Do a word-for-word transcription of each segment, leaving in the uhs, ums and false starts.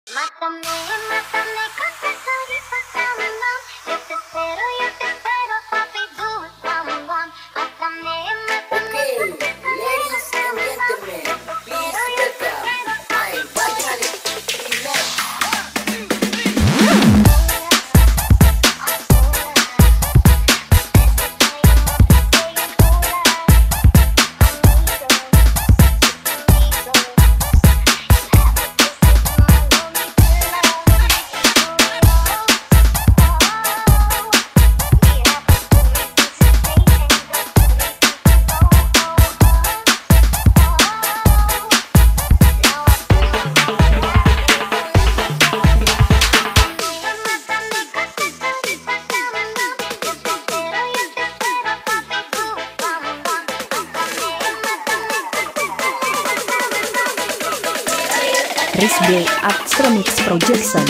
Matame-Matame, cos'è di Matame-Matame? Yo te espero, yo te espero, papi, do it one on one. Matame-Matame, Okay, ladies and gentlemen, please welcome my Bajali remix. Risbeats Remix Projection.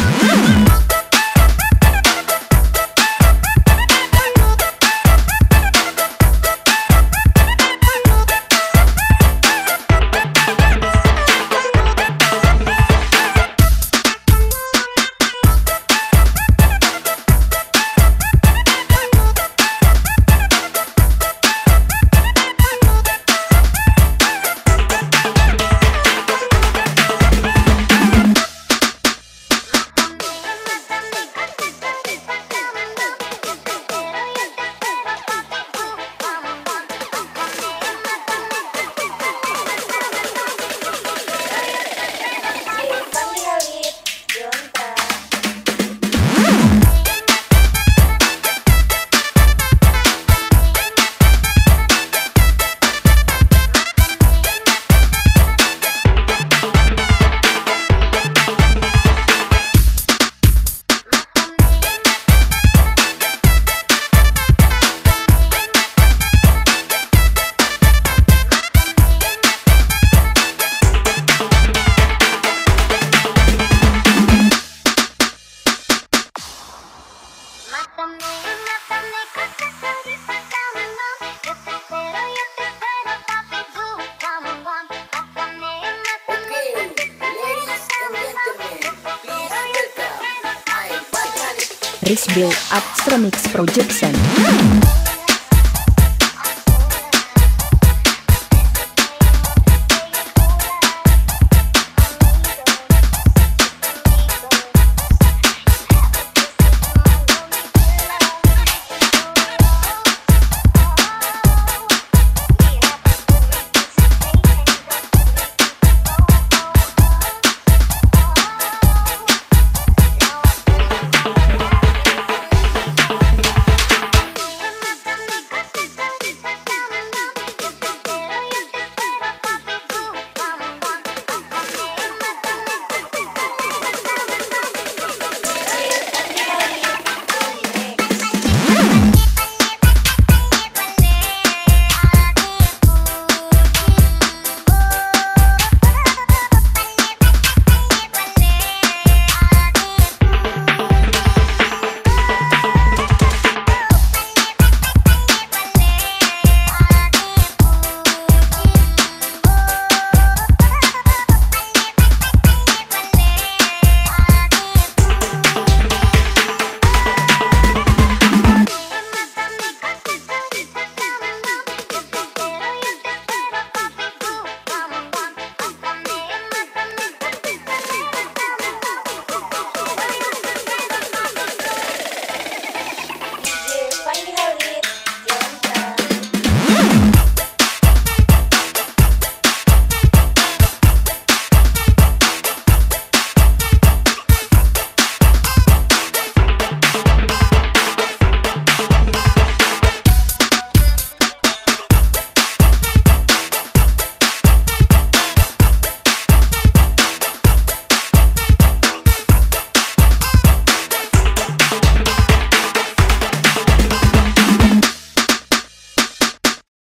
Matame-Matame, cos'è di Matame-Matame? Yo te espero, yo te espero, papi, do it one on one. Matame-Matame, Okay, ladies and gentlemen, please welcome my Bajali. Risbeats Remix Projection.